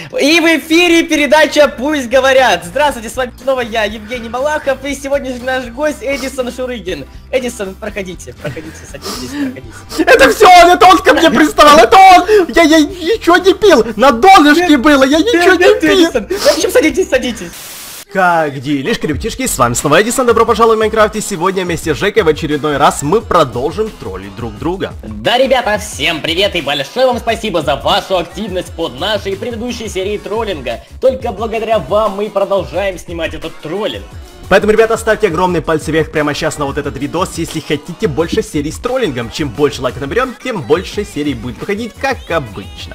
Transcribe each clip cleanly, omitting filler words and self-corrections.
И в эфире передача «Пусть говорят». Здравствуйте, с вами снова я, Евгений Малахов, и сегодняшний наш гость Эдисон Шурыгин. Эдисон, проходите, садитесь, проходите. Это все он, это он ко мне приставал, это он! Я ничего не пил, на донышке было, я ничего не пил. В общем, садитесь. Как делишки, ребятишки, с вами снова Эдисон, добро пожаловать в Майнкрафт, и сегодня вместе с Жекой в очередной раз мы продолжим троллить друг друга. Да, ребята, всем привет и большое вам спасибо за вашу активность под нашей предыдущей серией троллинга. Только благодаря вам мы продолжаем снимать этот троллинг. Поэтому, ребята, ставьте огромный пальцы вверх прямо сейчас на вот этот видос, если хотите больше серий с троллингом. Чем больше лайков наберем, тем больше серий будет выходить, как обычно.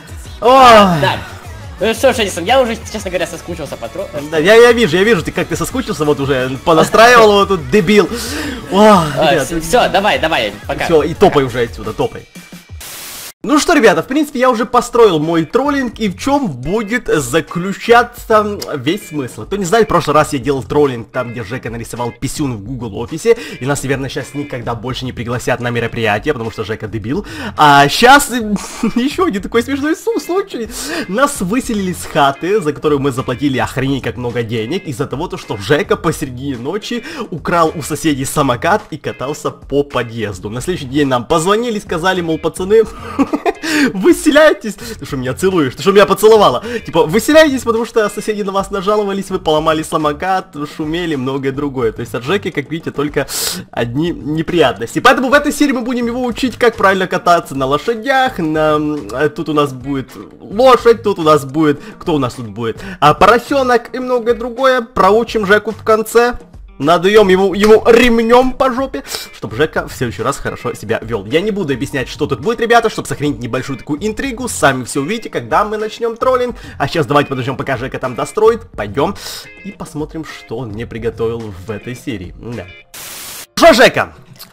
Да. Ну что ж, Эдисон, я уже, честно говоря, соскучился по троллингу. Да, я вижу, ты как ты соскучился, вот уже понастраивал его тут, дебил. Все, давай, пока. Все, и топай уже отсюда, топай. Ну что, ребята, в принципе, я уже построил мой троллинг, и в чем будет заключаться весь смысл. Кто не знает, в прошлый раз я делал троллинг там, где Жека нарисовал писюн в Google офисе, и нас, наверное, сейчас никогда больше не пригласят на мероприятие, потому что Жека дебил. А сейчас еще один такой смешной случай. Нас выселили с хаты, за которую мы заплатили охренеть как много денег, из-за того, что Жека посреди ночи украл у соседей самокат и катался по подъезду. На следующий день нам позвонили, сказали, мол, пацаны... Выселяйтесь! Ты что, меня целуешь? Ты что, меня поцеловала? Типа, выселяйтесь, потому что соседи на вас нажаловались, вы поломали самокат, шумели, многое другое. То есть от Жеки, как видите, только одни неприятности. Поэтому в этой серии мы будем его учить, как правильно кататься на лошадях, Тут у нас будет лошадь, тут у нас будет... Кто у нас тут будет? Поросенок и многое другое. Проучим Жеку в конце. Надаем ему ремнем по жопе, чтобы Жека в следующий раз хорошо себя вел. Я не буду объяснять, что тут будет, ребята, чтобы сохранить небольшую такую интригу. Сами все увидите, когда мы начнем троллинг. А сейчас давайте подождем, пока Жека там достроит. Пойдем и посмотрим, что он мне приготовил в этой серии. Да. Что, Жека?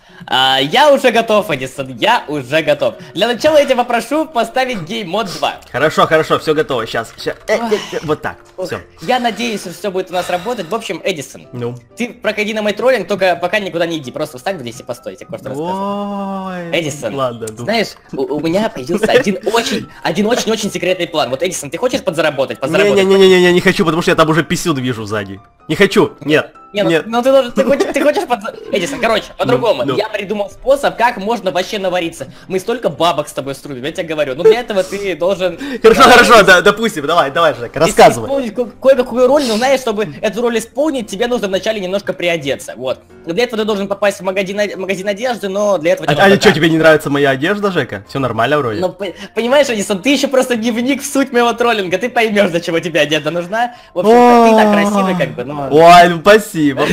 Я уже готов, Эдисон, я уже готов. Для начала я тебя попрошу поставить гейммод 2. Хорошо, все готово, сейчас. Вот так, все. Я надеюсь, что все будет у нас работать. В общем, Эдисон, ну? Ты проходи на мой троллинг, только пока никуда не иди. Просто встань здесь и постой, я тебе кое-что расскажу. Эдисон, ладно, знаешь, у меня появился один очень секретный план. Вот, Эдисон, ты хочешь подзаработать? Не хочу, потому что я там уже писюн вижу сзади. Не хочу, нет. Нет, ну ты хочешь Эдисон, короче, по-другому. Я придумал способ, как можно вообще навариться. Мы столько бабок с тобой струбим, я тебе говорю. Но для этого ты должен... Хорошо, да, допустим, давай, Жека, рассказывай. Исполнить кое-какую роль, но знаешь, чтобы эту роль исполнить, тебе нужно вначале немножко приодеться, вот. Для этого ты должен попасть в магазин одежды, но для этого... А что, тебе не нравится моя одежда, Жека? Все нормально вроде? Ну, понимаешь, Эдисон, ты еще просто не вник в суть моего троллинга, ты поймешь, для чего тебе одежда нужна. В общем, ты так красивый, как бы, но... Ой, ну спасибо.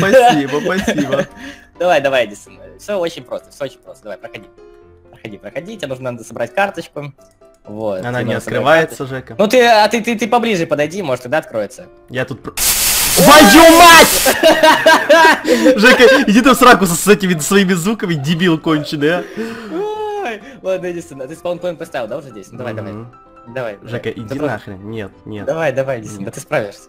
Давай, Эдисон. Все очень просто. Давай, проходи. Тебе нужно собрать карточку. Вот. Она не открывается, Жека. Ну ты поближе подойди, может, тогда откроется. Я тут... Твою мать! Жека, иди ты в сраку с этими своими звуками, дебил конченый, а. Ладно, Эдисон, ты спаунпоинт поставил, да, уже здесь? Ну давай. Жека, иди нахрен. Нет. Давай, Эдисон, да ты справишься.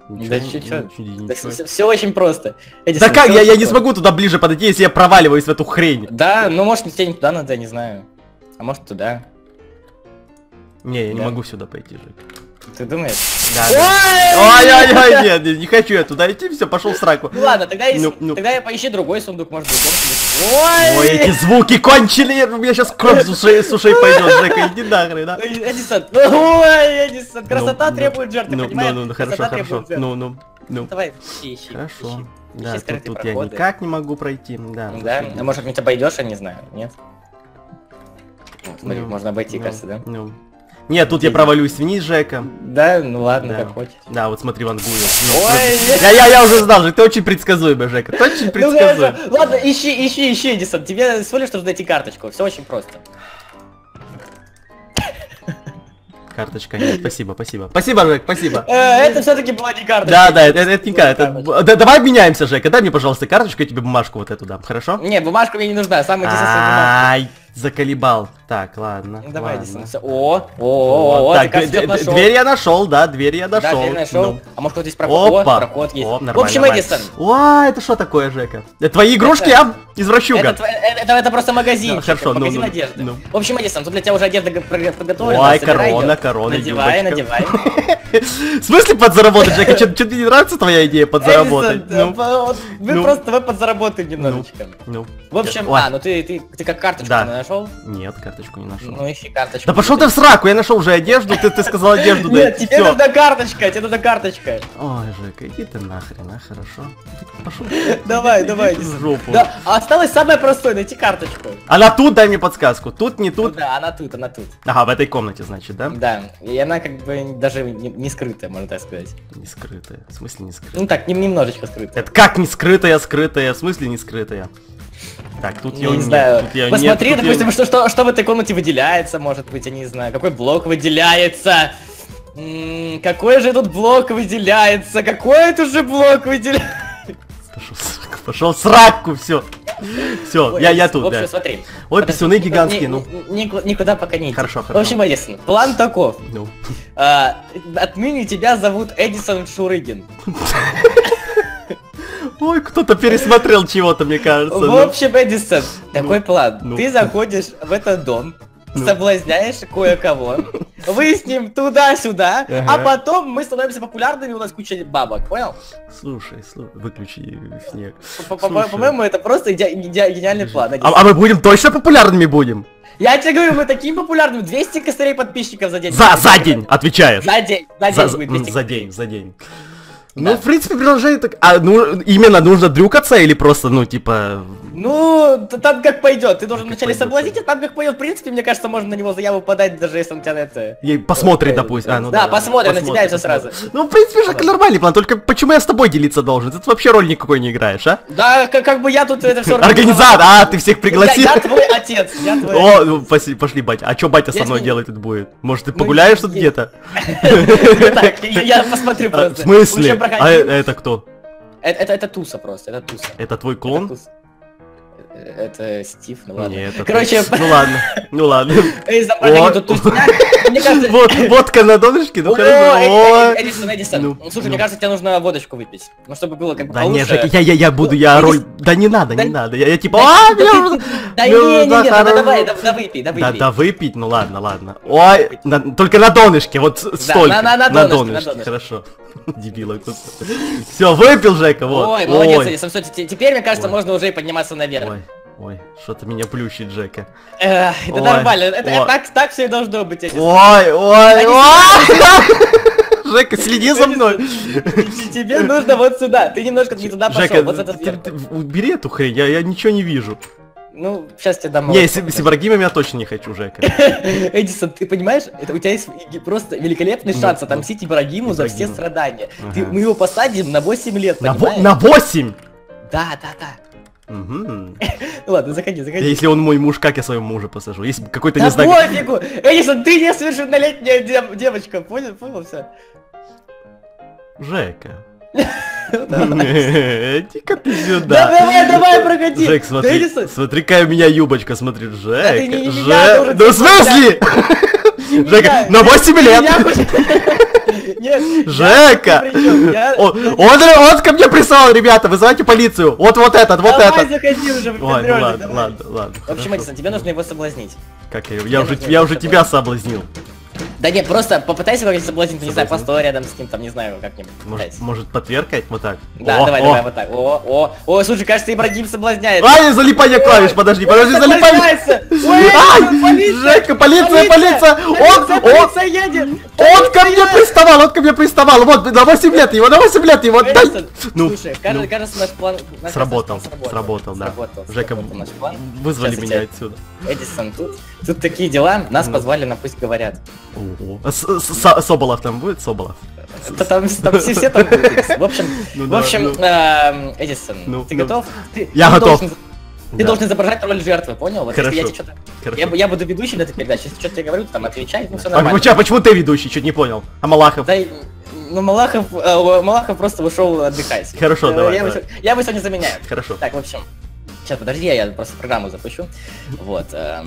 Все очень просто. Да как, я не смогу туда ближе подойти, если я проваливаюсь в эту хрень. Да, ну может тебе не туда надо, я не знаю. А может туда. Не, я не могу сюда пойти, Жека. Ты думаешь? Да. Ой, нет, не хочу я туда идти, все, пошел в сраку. Ну ладно, тогда я поищи другой сундук, может быть. Ой, эти звуки конченые, у меня сейчас кровь с ушей пойдет, Жека, иди нахрен, да? Эдисон, красота требует жертвы, понимаешь? Ну, хорошо, ну. Давай, ищи. Хорошо. Да, тут я никак не могу пройти, да. Да? А может быть обойдешь, я не знаю, нет? Смотри, можно обойти, кажется, да? Нет, тут я провалюсь вниз, Жека. Да, ну ладно, как хочешь. Да, вот смотри, Ван Гуя. Я уже знал, ты очень предсказуемый, Жека, ты очень предсказуемый. Ладно, ищи, Эдисон, тебе всего лишь нужно найти карточку, все очень просто. Карточка нет, спасибо. Спасибо, Жек, спасибо. Это все-таки была не карточка. Да, это не карточка. Давай обменяемся, Жека, дай мне, пожалуйста, карточку, я тебе бумажку вот эту дам, хорошо? Не, бумажка мне не нужна, самый единственный бумажка. заколебал. Так, ладно. Давай, ладно. Эдисон, о, Так, дверь я нашел, да, дверь я Да, нашел. дверь нашел. Ну. А может кто-то здесь проход? Опа. Проход есть. О, В нормально, общем, нормально. Эдисон. О, это что такое, Жека? Это твои игрушки, извращуга? Это просто магазин. Да, хорошо, магазин ну. одежды. В общем, Эдисон, тут для тебя уже одежда подготовлена. Ой, собирай её. корона, Надевай, юбочка. надевай. В смысле подзаработать, Жека? Что тебе не нравится твоя идея подзаработать? Эдисон, вы подзаработаем немножечко. Ну. В общем, Ой. ну ты как карточку Да. не нашел? Нет, карточку не нашел. Ну ищи карточку. Да пошел ты в сраку, я нашел уже одежду, ты сказал одежду. да. Нет, тебе Всё. нужна карточка, тебе нужна карточка. Ой, Жека, иди ты нахрен, а, хорошо. Пошел. Давай, Иди в жопу. Да, а осталось самое простое, найти карточку. Она тут, дай мне подсказку. Тут, не Ну тут. да, она тут, она тут. Ага, в этой комнате, значит, да? Да, и она как бы даже не скрытая, можно так сказать. Не скрытая. В смысле не скрытая? Ну так, немножечко скрытая. Это как не скрытая, скрытая? В смысле не скрытая? Так, тут Я ее не нет, знаю. тут её Посмотри, нет, тут допустим, её- что в этой комнате выделяется, может быть, я не знаю. Какой блок выделяется? Какой же тут блок выделяется? Какой это же блок выделяется? Пошел в сраку, все. Все, я тут, В общем, да. смотри. Ой, Подожди, писюны гигантские, ну. Никуда пока не идти. Хорошо, В хорошо. общем, Эдисон, план таков. Ну. Отныне тебя зовут Эдисон Шурыгин. Ой, кто-то пересмотрел чего-то, мне кажется. В ну. общем, Эдисон, такой план. ну. Ты заходишь в этот дом, Ну. соблазняешь кое-кого, вы с ним туда-сюда, а Ага. потом мы становимся популярными, у нас куча бабок, понял? Слушай, выключи снег. Слушай. По-моему, это просто гениальный план. Эдисон. А мы будем точно популярными будем? Я тебе говорю, мы такими популярными, 200 косарей подписчиков за день. За день, отвечаешь. За день будет 200 За день. Да. Ну, в принципе, приложение так... А, ну, именно нужно дрюкаться или просто, ну, типа... Ну, там как пойдет. Ты должен Как вначале пойдет. соблазнить, а там как пойдет. В принципе, мне кажется, можно на него заяву подать, даже если он тебя на это... Посмотрит, допустим. А, ну Да, посмотрим на тебя и всё посмотрит. сразу. Ну, в принципе, же нормальный план, только почему я с тобой делиться должен? Ты вообще роль никакой не играешь, а? Да, как бы я тут это все... Организатор, ты всех пригласил? Я твой отец, я твой О, отец. ну, пошли, батя. А чё батя со мной Если- делать тут будет? Может, ты погуляешь тут я- где-то? Так, я посмотрю В просто. смысле? Лучше проходи. А это кто? Это Туса просто, это Туса. Это твой Это клон? Туса. Это Стив, ну ладно. Нет, это... Короче, Ну ладно. эй, забрали О. тут Тусня. Мне кажется... Водка на донышке, ну О, хорошо. Эдисон, Ну, слушай, ну. мне кажется, тебе нужно водочку выпить. Ну, чтобы было как бы Да не, получше. Жека, я буду, я Ну, роль... Эдисон- Да не надо, не Да- надо. Я типа, Да меня ты- уже- Да Ну, не, да, давай, хорошо. да выпей, да выпей. Да выпить, ну ладно. Ой, только на донышке, вот столько. на донышке. Хорошо. Дебила тут. Все, выпил, Жека, вот. Ой, молодец, Эдисон, всё, теперь, мне кажется, Ой. можно уже и подниматься наверх. Ой, что-то меня плющит, Жека. Это Ой, нормально, это ой. так все и должно быть, Эдисон. Ой. Жека, следи за мной. Тебе нужно вот сюда, ты немножко не туда Жека, пошел, вот это ты дверь. убери эту хрень, я ничего не вижу. Ну, сейчас тебе дам Не, молоток. с Ибрагимом я точно не хочу, Жека. Эдисон, ты понимаешь, это у тебя есть просто великолепный шанс Ну, отомстить Ибрагиму за все Ибрагиму. страдания. Ага. Мы его посадим на 8 лет, На понимаешь? 8! Да. Мгм. Ну ладно, заходи. Если он мой муж, как я своего мужа посажу? Если какой-то Да не знаю... пофигу! Эдисон, ты несовершеннолетняя девочка, понял все? Жека. Иди-ка ты Да сюда. давай, проходи! Жек, Да, Эдисон, смотри, какая у меня юбочка, смотри, Жека. ты не меня должен Ну в смысле? не Жека, меня, на 8 лет. меня хоть- Нет, Жека! я тут ни при чём, я- Он ко мне прислал, ребята, вызывайте полицию. Вот этот, вот Давай, этот. заходи уже, Ой, ну выпендрёжник, ладно, давай. ладно. В общем, хорошо. Эдисон, тебе нужно его соблазнить. Как я нужно уже его тебя соблазнил. Да нет, просто попытайся его соблазнить, ну, не знаю, Соблазнить? постой рядом с ним, там, не знаю, как-нибудь. Пытайся. Может потверкать вот так? Да, О, давай, о. вот так. О, слушай, кажется, Ибрагим соблазняет. Ай, залипание клавиш, подожди, залипание. Соблазняется! Ой, Ай, полиция! Жека, полиция! Полиция едет! Он ко мне приставал, вот, на 8 лет его, дай. Эдисон, Ну, слушай, ну. кажется, наш план... Сработал, да. Жека, наш план. вызвали Сейчас меня я отсюда. тебе- Эдисон, тут такие дела, нас позвали на «Пусть говорят». Ого. Соболов там будет, Соболов? Там все там будут. В общем, Ну да, Эдисон, Ну, ты ну. готов? Я Ты готов. Ты Да. должен изображать роль жертвы, понял? Вот если я Хорошо. тебе что-то... Хорошо. Я буду ведущим этой передачи, если что-то тебе говорю, ты там отвечай, ну все А нормально. почему ты ведущий? Чуть не понял. А Малахов? Да, ну Малахов просто ушел отдыхать. Хорошо, давай, давай. Я его сегодня заменяю. Хорошо. Так, в общем, сейчас подожди, я просто программу запущу. Вот.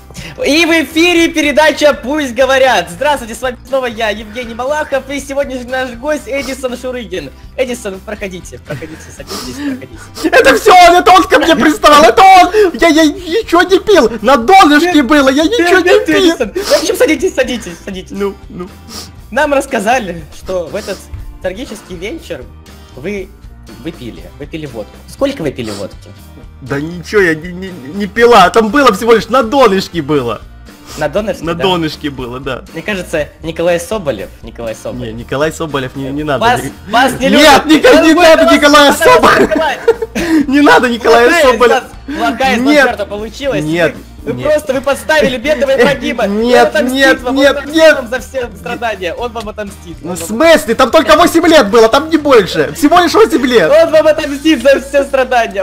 И в эфире передача «Пусть говорят». Здравствуйте, с вами снова я, Евгений Малахов, и сегодняшний наш гость Эдисон Шурыгин. Эдисон, проходите, садитесь, проходите. Это все он ко мне приставал, это он! Я ничего не пил, на донышке было, я ничего не пил. В общем, садитесь. Ну. Нам рассказали, что в этот трагический вечер вы пили водку. Сколько вы пили водки? Да ничего, я не пила, там было всего лишь на донышке было. На донышке? На донышке было, да. Мне кажется, Николай Соболев. Не, Николай Соболев не надо. Вас не любят. Нет, не надо Николая Соболева. Не надо Николая Соболева. Плохая концерта получилась. Нет. Вы подставили бедного Ибрагима. Нет. За все страдания. Он вам отомстит. Ну, в смысле? Там только 8 лет было, там не больше. Всего лишь 8 лет. Он вам отомстит за все страдания.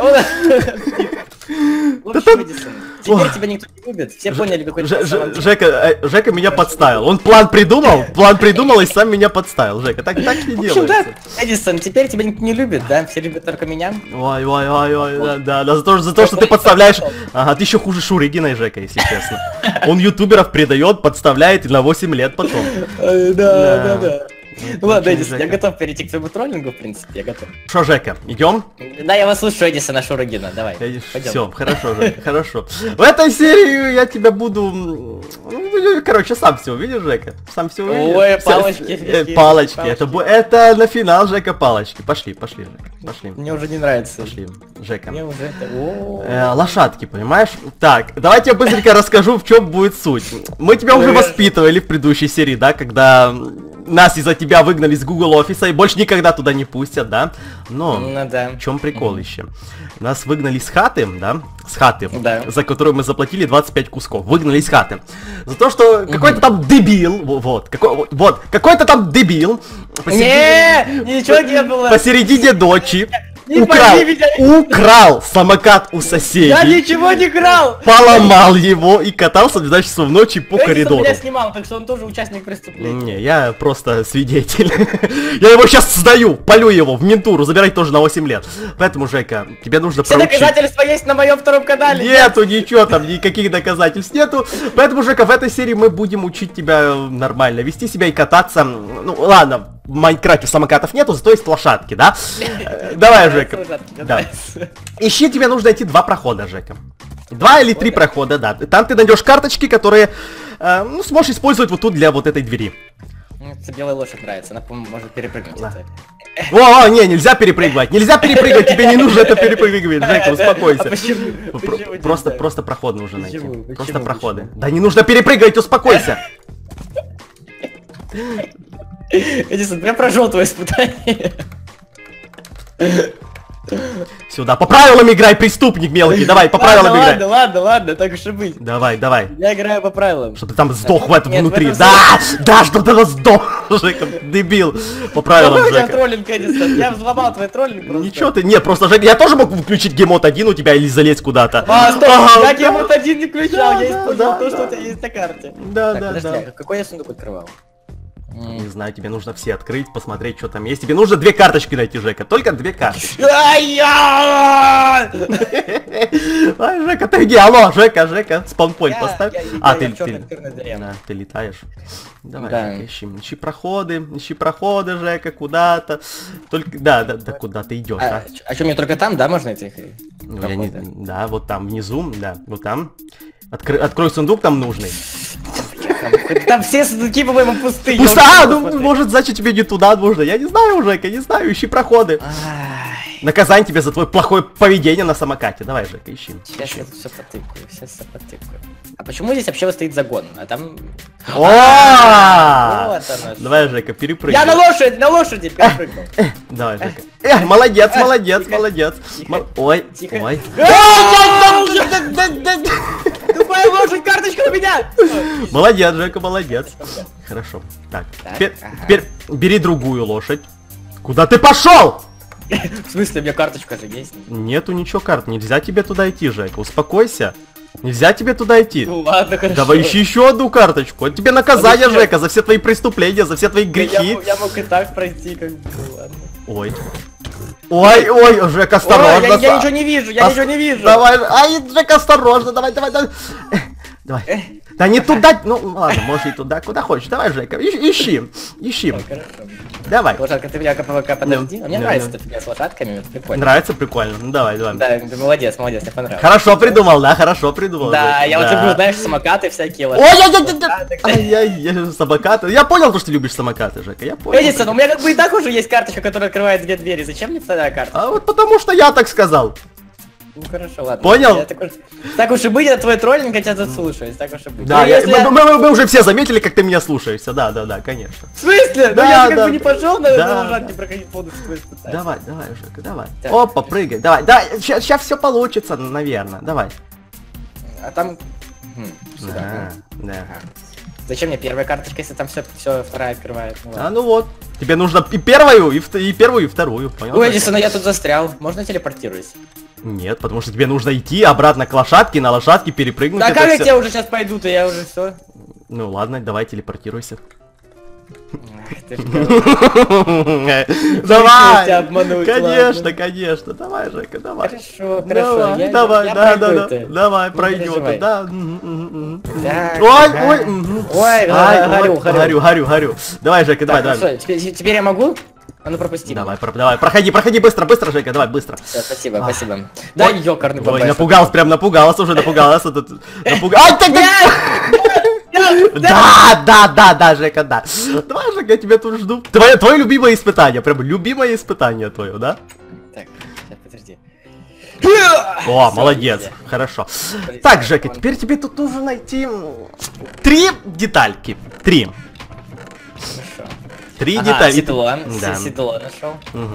Теперь тебя никто не любит. Все поняли, какой ты. Жека меня подставил. Он план придумал и сам меня подставил. Жека, так не делается. Эдисон, теперь тебя никто не любит, да? Все любят только меня. Ой, да, за то, что ты подставляешь. Ага, ты еще хуже Шурыгина и Жека, если честно. Он ютуберов предает, подставляет и на 8 лет потом. Да. Ладно, Эдисон, я готов перейти к твоему троллингу, в принципе, я готов. Что, Жека, идем? Да, я вас слушаю, Эдисона Шурыгина, давай. Все, хорошо, Жека, хорошо. В этой серии я тебя буду... Короче, сам все увидишь, Жека. Сам все увидишь. Ой, палочки. Палочки. Это на финал, Жека, палочки. Пошли, Жека, пошли. Мне уже не нравится. Пошли, Жека. Мне уже это... Лошадки, понимаешь? Так, давайте я быстренько расскажу, в чем будет суть. Мы тебя уже воспитывали в предыдущей серии, да, когда... Нас из-за тебя выгнали с Google офиса и больше никогда туда не пустят, да? Но в чем прикол еще? Нас выгнали с хаты, да? С хаты, за которую мы заплатили 25 кусков. Выгнали из хаты. За то, что какой-то там дебил, какой-то там дебил ничего не было. Посередине ночи украл самокат у соседей. Я ничего не крал! Поломал его и катался в 2 часа в ночи по коридору. Я снимал, так что он тоже участник преступления. Не, я просто свидетель. Я его сейчас сдаю, полю его в ментуру, забирать тоже на 8 лет. Поэтому, Жека, тебе нужно проучить. Все доказательства есть на моем втором канале. Нету ничего там, никаких доказательств нету. Поэтому, Жека, в этой серии мы будем учить тебя нормально вести себя и кататься. Ну, ладно. В Майнкрафте самокатов нету, зато есть лошадки, да? Давай, Жека. Да. Ищи, тебе нужно найти 2 прохода, Жека. 2 или 3 прохода, да. Там ты найдешь карточки, которые сможешь использовать вот тут для вот этой двери. Мне белая лошадь нравится, она, по-моему, может перепрыгнуть. О, не, нельзя перепрыгивать, тебе не нужно это перепрыгивать, Жека, успокойся. Просто проход нужно найти. Просто проходы. Да не нужно перепрыгивать, успокойся. Эдисон, я прошел твое испытание. Сюда, по правилам играй, преступник мелкий, давай, по правилам играй. Ладно, так уж и быть. Давай. Я играю по правилам. Чтобы ты там сдох в этом внутри. Да, чтобы ты сдох, Жека, дебил. По правилам, Жека. Я троллинг, Эдисон, я взломал твой троллинг просто. Ничего ты, не, просто, Жека, я тоже мог включить геймод 1 у тебя или залезть куда-то. Я геймод 1 не включал, я использовал то, что у тебя есть на карте. Да. Какой я сундук открывал? Не знаю, тебе нужно все открыть, посмотреть, что там есть. Тебе нужно 2 карточки найти, Жека. Только 2 карточки. Ай, Жека, ты где? Алло, Жека, спаунпоинт поставь. Ты летаешь. Давай, Жека, ищи проходы, Жека, куда-то. Только, да, куда ты идешь, а? А что, мне только там, да, можно идти? Да, вот там, внизу, да, вот там. Открой сундук, там нужный. Там все сундуки, по-моему, пустые. Может, значит, тебе не туда нужно. Я не знаю, Жека, не знаю, ищи проходы. Наказание тебе за твое плохое поведение на самокате. Давай, Жека, ищи. Сейчас я все потыкаю, А почему здесь вообще стоит загон? А там... Давай, Жека, перепрыгни. Я на лошади перепрыгнул. Давай, Жека. Молодец. Ой. Тупая лошадь, карточка у меня! Молодец, Жека, молодец. Хорошо. Так, теперь бери другую лошадь. Куда ты пошел? В смысле, у меня карточка же есть? Нету ничего карт, нельзя тебе туда идти, Жека, успокойся. Нельзя тебе туда идти. Ну ладно, хорошо. Давай ищи еще одну карточку. Это тебе наказание, Жека, за все твои преступления, за все твои грехи. Я мог и так пройти, как бы, ладно. Ой, Жека, осторожно. Я ничего не вижу, Давай, Жека, осторожно, давай. Давай. Да не туда, ну ладно, может и туда, куда хочешь. Давай, Жека, ищи. Хорошо. Давай. Лошадка, ты меня пока подожди. Мне нравится эта фигня с лошадками, это прикольно. Нравится? Прикольно. Ну давай. Да, ты молодец, мне понравилось. Хорошо придумал, да, хорошо придумал. Да, Жека. я вот люблю, знаешь, самокаты всякие. Ой, самокаты. Я понял, что ты любишь самокаты, Жека, я понял. Эдисон, у меня как бы и так уже есть карточка, которая открывает две двери. Зачем мне вторая карта? А вот потому что я так сказал. Ну хорошо, ладно. Понял? Так уж и быть, это твой троллинг, я тебя заслушаюсь, так уж и быть. Да, Ну, если я- мы уже все заметили, как ты меня слушаешься. Да, конечно. В смысле? Да, Ну я же да, как бы не пошел на да. лошадке проходить полностью твои испытания. Давай, Жека, давай. Так. Опа, прыгай, давай. Сейчас все получится, наверное. Давай. А там... Сюда. Да. Зачем мне первая карточка, если там все вторая открывает? Ну, А ладно. ну вот. Тебе нужно и первую, и первую, и вторую. Понял? Ой, Эдисон, я тут застрял. Можно телепортируюсь? Нет, потому что тебе нужно идти обратно к лошадке, на лошадке перепрыгнуть. Да это как я всё. тебя уже сейчас пойду-то, я уже все. Ну ладно, давай телепортируйся. Давай! тебя обмануть, Конечно, ладно. конечно. Давай, Жека, давай. Хорошо, Давай, я давай, пройду да. это. Давай, Не пройдет. переживай. Да. Так, Ой, ага. ой. Ой, Ай, горю. Давай, Жека, Так, давай. ну что, теперь я могу? А ну пропусти. Давай, проходи быстро, Жека, давай, быстро. Всё, спасибо. Да, ёкарный Ой, бабай. напугался уже. Ай, Да, Жека, да. Давай, Жека, я тебя тут жду. Твое любимое испытание, прям любимое испытание твое, да? Так, сейчас, подожди. О, Всё, молодец, иди. хорошо. Так, Жека, теперь тебе тут нужно найти 3 детальки. 3. Хорошо. 3 Ага, детальки. седло. Да. Седло нашел.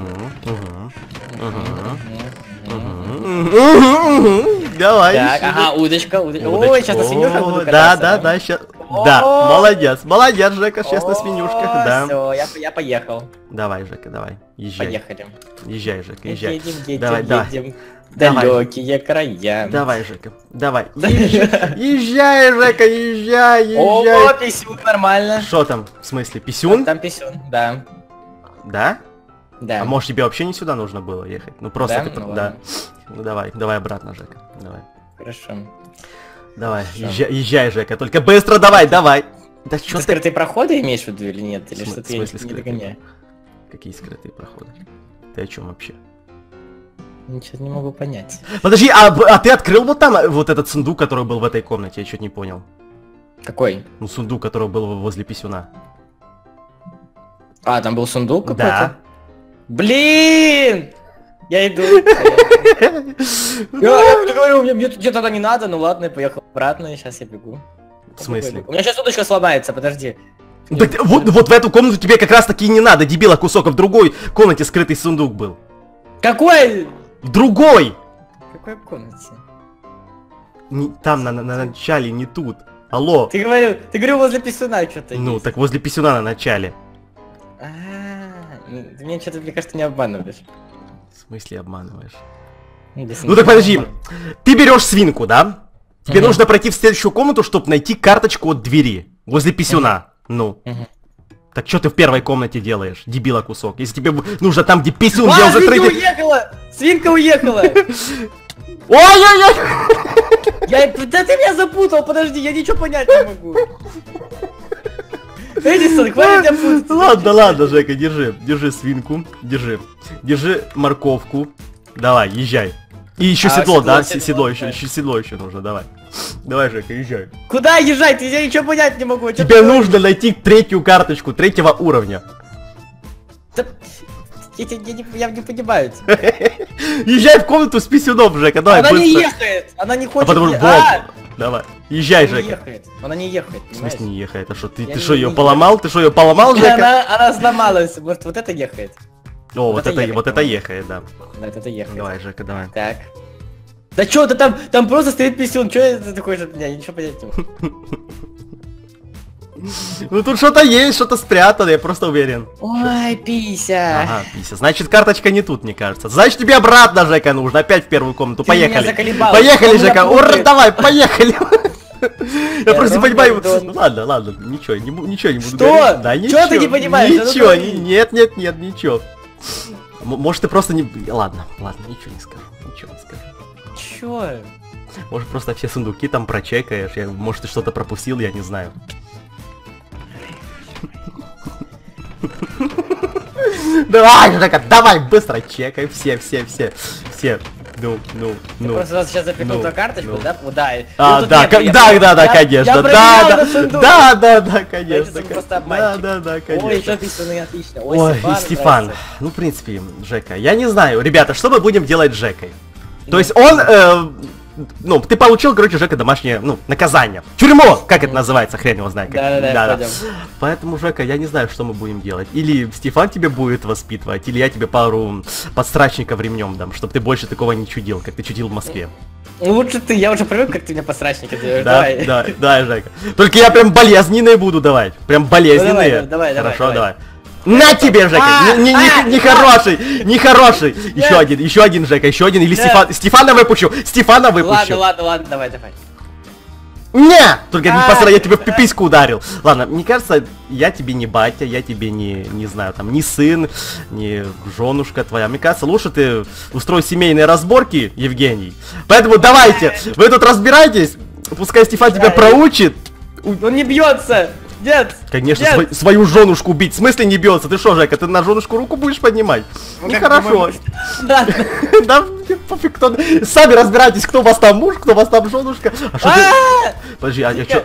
Давай. Так, ищи. ага, удочка. Удочка. Ой, сейчас на свинюшках О, буду Да, кататься. сейчас. О. Да, молодец, Жека, сейчас на свинюшках, да. Все, я поехал. Давай, Жека, давай, езжай. Поехали. Езжай, Жека, езжай. Едем, Давай, давай. едем. Давай. Далекие края. Давай, Жека, давай. Езжай, Жека, езжай. О, писюн, нормально. Что там, в смысле, писюн? Там писюн, да. Да? Да. А может тебе вообще не сюда нужно было ехать? Ну просто Да? ты... Ну Да. ладно. Ну давай обратно, Жека. Давай. Хорошо. Давай, езжай, Жека, только быстро давай. Да Ты чё ты... скрытые проходы имеешь в виду или нет? Или В что-то смысле я не скрытые? догоняю? Какие скрытые проходы? Ты о чем вообще? Ничего не могу понять. Подожди, а ты открыл вот там вот этот сундук, который был в этой комнате? Я чуть не понял. Какой? Ну, сундук, который был возле писюна. А, там был сундук какой-то? Да. Блин! Я иду. Я говорю, мне где-то туда не надо, ну ладно, я поехал обратно, и сейчас я бегу. В смысле? У меня сейчас удочка сломается, подожди. Так, вот в эту комнату тебе как раз таки и не надо, дебила, кусок, а в другой комнате скрытый сундук был. Какой? В другой! В какой комнате? Там, на начале, не тут. Алло. Ты говорю возле писюна что-то. Ну, так возле писюна на начале. Ты меня что-то, мне кажется, не обманываешь. В смысле обманываешь? Или Ну так подожди, ты берешь свинку, да? Тебе нужно пройти в следующую комнату, чтобы найти карточку от двери. Возле писюна. Ну. Так что ты в первой комнате делаешь, дебила кусок? Если тебе нужно там, где писюн, где уже свинка третий... уехала! Свинка уехала! Ой-ой-ой! Да ты меня запутал, подожди, я ничего понять не могу. Эдисон, хватит тебя путать. Ладно, Жека, держи свинку, держи морковку. Давай, езжай. И еще седло, да? Седло еще нужно, давай. Давай, Жека, езжай. Куда езжать? Я ничего понять не могу. Тебе нужно найти третью карточку, 3-го уровня. Я не понимаю. Езжай в комнату с писюном, Жека, давай, Она быстро. не ехает, она не А хочет. потому что... Давай, езжай, Она не Жека. ехает, она не ехает, В смысле не ехает? А что, ты Я что, не- ее не- поломал? Ты что, ее поломал, Жека? Она сломалась, может вот это ехает? О, вот это ехает, вот это ехает, да. Да, это ехает. Давай, Жека, давай. Так. Да чё ты там просто стоит писюн, чё это такое же от меня, я ничего понять не могу. Ну тут что-то есть, что-то спрятано, я просто уверен. Ой, пися. Ага, пися. Значит, карточка не тут, мне кажется. Значит, тебе обратно, Жека, нужно. Опять в первую комнату. Ты меня Поехали. заколебал. Поехали, Он меня Жека. Ура, путает. давай, поехали. Я просто не понимаю. Ром-дом-дом. Ну, ладно, ничего не буду Что? говорить. Да, Чё ничего. ты не понимаешь? Да ну Ничего, говори. нет, ничего. Может, ты просто не... Ладно, ничего не скажу. Чё? Может, просто все сундуки там прочекаешь, может, ты что-то пропустил, я не знаю. Давай, Жека, давай, быстро чекай, все. Ну. Просто сейчас запихнул ту карточку, да? Да. Да, конечно. Да, конечно. Да, конечно. Ой, что писано, отлично. Ой, Стефан. Ну, в принципе, Жека, я не знаю. Ребята, что мы будем делать с Жекой? То есть он, ну, ты получил, короче, Жека, домашнее, ну, наказание. Тюрьму, как это называется, хрен его знает. Да. Поэтому, Жека, я не знаю, что мы будем делать. Или Стефан тебе будет воспитывать, или я тебе пару подсрачников ремнем дам, чтобы ты больше такого не чудил, как ты чудил в Москве. Лучше ты, я уже привык, как ты меня подсрачники делаешь. Да, Жека. Только я прям болезненные буду давать. Прям болезненные. Давай. Хорошо, давай. На тебе, Жека! Нехороший! Еще один, Жека, еще один. Или Стефана выпущу! Стефана выпущу! Ладно, давай. Не! Только не посмотри, я тебе в пипиську ударил. Ладно, мне кажется, я тебе не батя, я тебе не знаю, там, не сын, не женушка твоя. Мне кажется, лучше ты устрой семейные разборки, Евгений. Поэтому давайте, вы тут разбирайтесь, пускай Стефан тебя проучит. Он не бьется! Нет! Конечно, свою женушку бить. В смысле не бьется? Ты что, Жека, ты на женушку руку будешь поднимать? Нехорошо. Да, пофиг, кто... Сами разбирайтесь, кто у вас там муж, кто у вас там женушка. А что ты... Подожди, а что...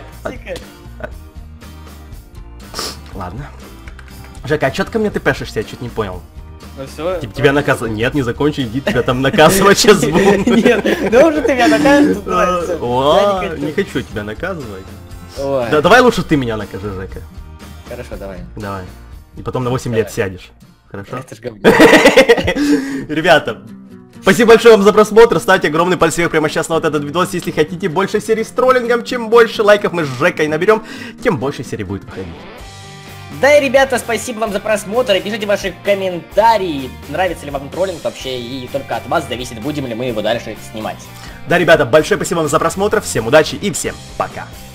Ладно. Жека, а чё ты ко мне ты пешишься? Я чуть не понял. Ну все. Тебя наказывать? Нет, не закончи, иди, тебя там наказывать сейчас буду. Нет, ну уже ты меня наказываешь. Не хочу тебя наказывать. Ой. Да, давай лучше ты меня накажи, Жека. Хорошо, давай. Давай. И потом на 8 лет сядешь. Хорошо? Это ж говно. Ребята, спасибо большое вам за просмотр. Ставьте огромный палец вверх прямо сейчас на вот этот видос. Если хотите больше серий с троллингом, чем больше лайков мы с Жекой наберем, тем больше серий будет выходить. Да и, ребята, спасибо вам за просмотр. И пишите ваши комментарии, нравится ли вам троллинг вообще. И только от вас зависит, будем ли мы его дальше снимать. Да, ребята, большое спасибо вам за просмотр. Всем удачи и всем пока.